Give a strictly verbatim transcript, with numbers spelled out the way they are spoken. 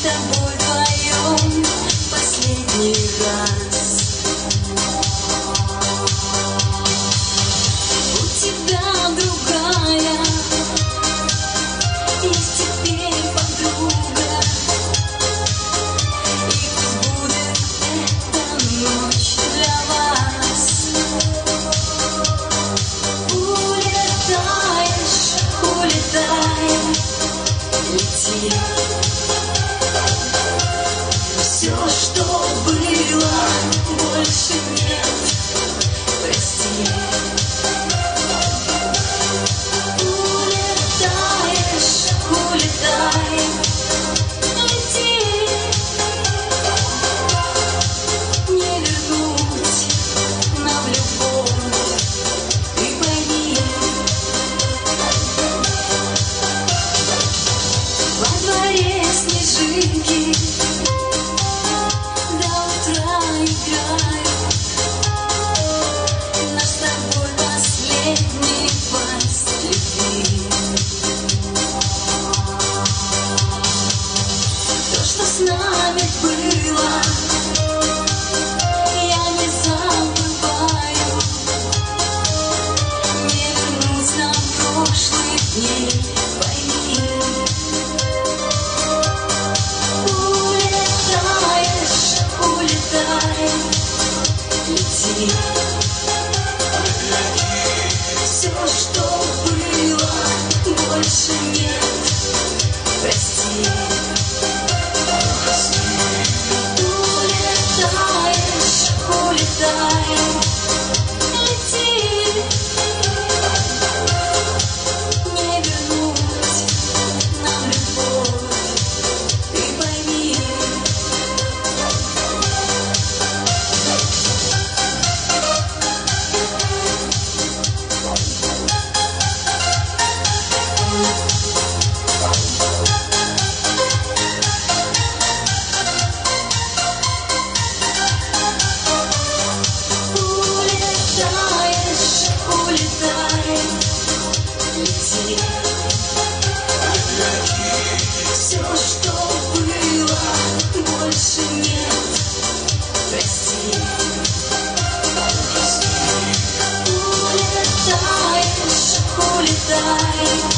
тобой вдвоем последний раз. У тебя другая есть теперь подруга, и пусть будет эта ночь для вас. Улетаешь, улетай, лети. Все, что было, больше нет, прости. Улетаешь, улетай, лети. Не вернуть нам любовь, ты пойми. Во дворе снежинки до утра играют. Наш с тобой последний вальс любви. То, что с нами было, я не забываю. Не вернуть нам прошлых дней, пойми. Улетаешь, улетай, лети. Все, что было, больше нет, прости. Улетаешь, улетай, лети. Не вернуть нам любовь, ты пойми. Улетаешь, улетай, лети. Все, что было, больше нет, прости. Улетаешь, улетай,